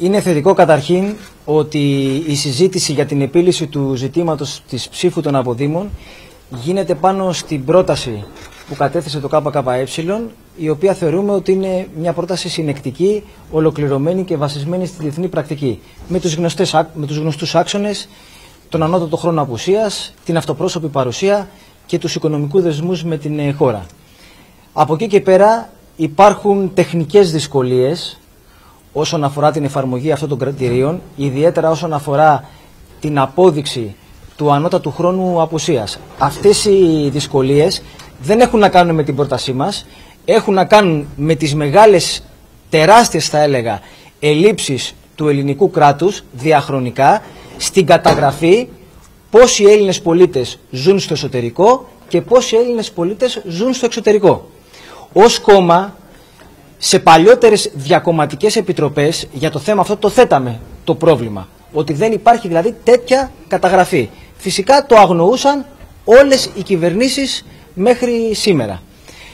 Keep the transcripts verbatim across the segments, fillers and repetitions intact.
Είναι θετικό καταρχήν ότι η συζήτηση για την επίλυση του ζητήματος της ψήφου των αποδήμων γίνεται πάνω στην πρόταση που κατέθεσε το ΚΚΕ, η οποία θεωρούμε ότι είναι μια πρόταση συνεκτική, ολοκληρωμένη και βασισμένη στη διεθνή πρακτική, με τους, γνωστές, με τους γνωστούς άξονες, τον ανώτατο χρόνο απουσίας, την αυτοπρόσωπη παρουσία και τους οικονομικούς δεσμούς με την χώρα. Από εκεί και πέρα υπάρχουν τεχνικές δυσκολίες όσον αφορά την εφαρμογή αυτών των κριτηρίων, ιδιαίτερα όσον αφορά την απόδειξη του ανώτατου χρόνου απουσίας. Αυτές οι δυσκολίες δεν έχουν να κάνουν με την πρότασή μας, έχουν να κάνουν με τις μεγάλες, τεράστιες θα έλεγα, ελλείψεις του ελληνικού κράτους διαχρονικά στην καταγραφή πόσοι Έλληνες πολίτες ζουν στο εσωτερικό και πόσοι Έλληνες πολίτες ζουν στο εξωτερικό. Ως κόμμα, σε παλιότερες διακομματικές επιτροπές για το θέμα αυτό το θέταμε το πρόβλημα, ότι δεν υπάρχει δηλαδή τέτοια καταγραφή. Φυσικά το αγνοούσαν όλες οι κυβερνήσεις μέχρι σήμερα.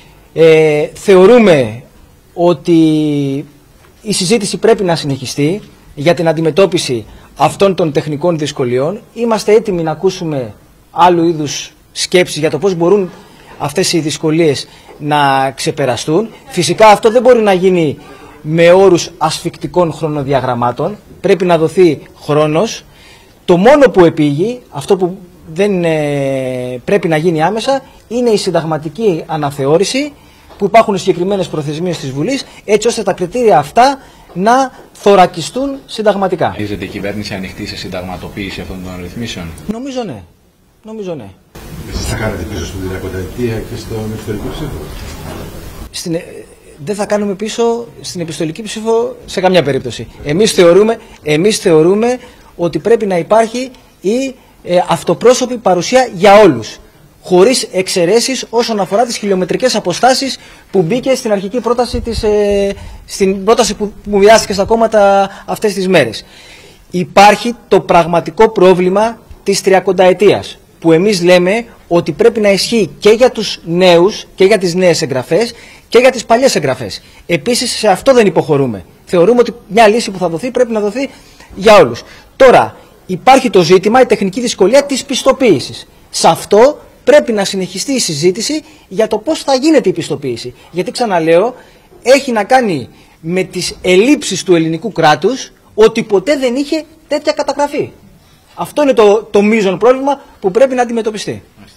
Ε, θεωρούμε ότι η συζήτηση πρέπει να συνεχιστεί για την αντιμετώπιση αυτών των τεχνικών δυσκολιών. Είμαστε έτοιμοι να ακούσουμε άλλου είδους σκέψεις για το πώς μπορούν αυτές οι δυσκολίες να ξεπεραστούν. Φυσικά αυτό δεν μπορεί να γίνει με όρους ασφικτικών χρονοδιαγραμμάτων. Πρέπει να δοθεί χρόνος. Το μόνο που επήγει, αυτό που δεν ε, πρέπει να γίνει άμεσα, είναι η συνταγματική αναθεώρηση, που υπάρχουν συγκεκριμένες προθεσμίες της Βουλής, έτσι ώστε τα κριτήρια αυτά να θωρακιστούν συνταγματικά. Νομίζετε η κυβέρνηση ανοιχτή σε συνταγματοποίηση αυτών των ρυθμίσεων? Νομίζω ναι. Νομίζω ναι. Εσείς θα κάνετε πίσω στην τριακονταετία και στον επιστολική ψήφο? Στην, ε, δεν θα κάνουμε πίσω στην επιστολική ψήφο σε καμιά περίπτωση. Εμείς θεωρούμε, εμείς θεωρούμε ότι πρέπει να υπάρχει η ε, αυτοπρόσωπη παρουσία για όλους, χωρίς εξαιρέσεις όσον αφορά τις χιλιομετρικές αποστάσεις που μπήκε στην αρχική πρόταση, της, ε, στην πρόταση που, που μοιράστηκε στα κόμματα αυτές τις μέρες. Υπάρχει το πραγματικό πρόβλημα της τριακονταετίας, που εμείς λέμε ότι πρέπει να ισχύει και για τους νέους και για τις νέες εγγραφές και για τις παλιές εγγραφές. Επίσης σε αυτό δεν υποχωρούμε. Θεωρούμε ότι μια λύση που θα δοθεί πρέπει να δοθεί για όλους. Τώρα υπάρχει το ζήτημα, η τεχνική δυσκολία της πιστοποίησης. Σε αυτό πρέπει να συνεχιστεί η συζήτηση για το πώς θα γίνεται η πιστοποίηση. Γιατί ξαναλέω, έχει να κάνει με τις ελλείψεις του ελληνικού κράτους, ότι ποτέ δεν είχε τέτοια καταγραφή. Αυτό είναι το, το μείζον πρόβλημα που πρέπει να αντιμετωπιστεί.